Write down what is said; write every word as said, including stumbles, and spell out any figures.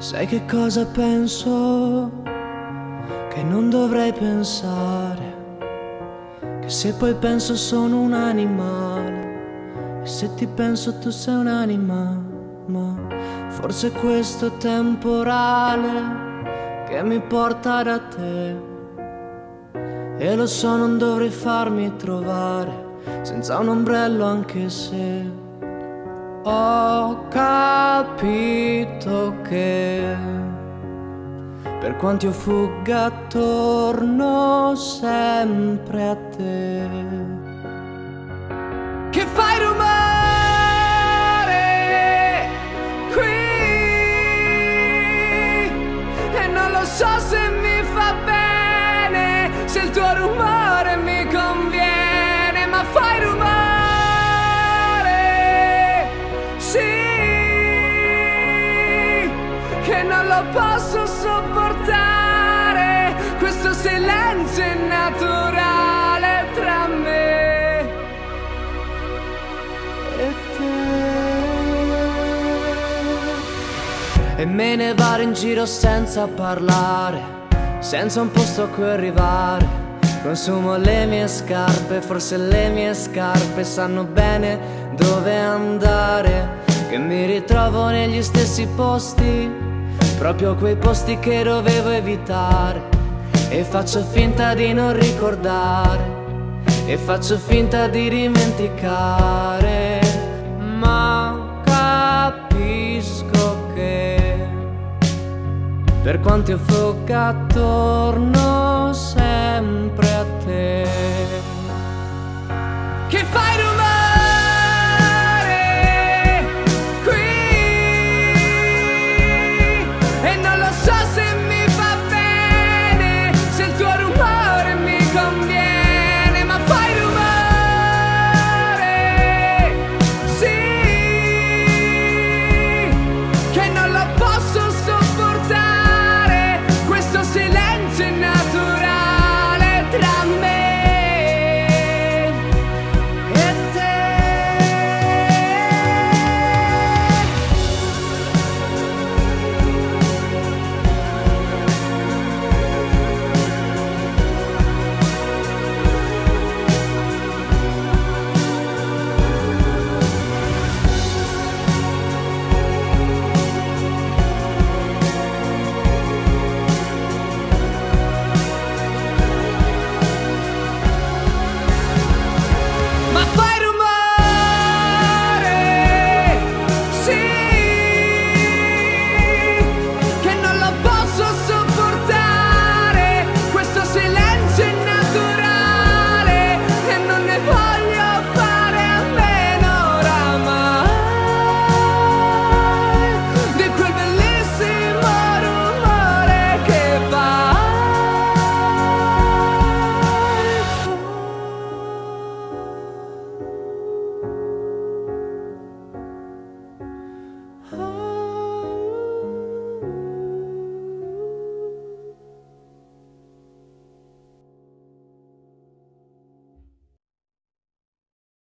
Sai che cosa penso? Che non dovrei pensare, che se poi penso sono un animale, e se ti penso tu sei un'anima. Ma forse questo temporale che mi porta da te, e lo so non dovrei farmi trovare senza un ombrello, anche se ho capito che per quanto io fugga torno sempre a te. Che fai rumore qui e non lo so se mi fa bene, se il tuo rumore mi conviene, ma fai rumore. Che non lo posso sopportare, questo silenzio innaturale tra me e te. E me ne vado in giro senza parlare, senza un posto a cui arrivare. Consumo le mie scarpe, forse le mie scarpe sanno bene dove andare, che mi ritrovo negli stessi posti, proprio quei posti che dovevo evitare, e faccio finta di non ricordare, e faccio finta di dimenticare, ma capisco che per quanto io fugga torno sempre a te. Che fai rumore qui e non lo so se